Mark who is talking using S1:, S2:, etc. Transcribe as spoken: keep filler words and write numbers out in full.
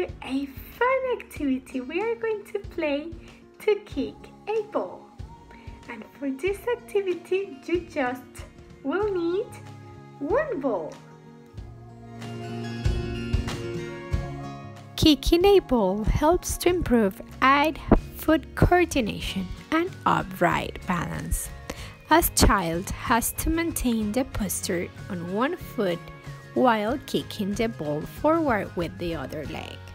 S1: do a fun activity. We are going to play to kick a ball. And for this activity, you just will need one ball. Kicking a ball helps to improve eye foot coordination and upright balance, as child has to maintain the posture on one foot while kicking the ball forward with the other leg.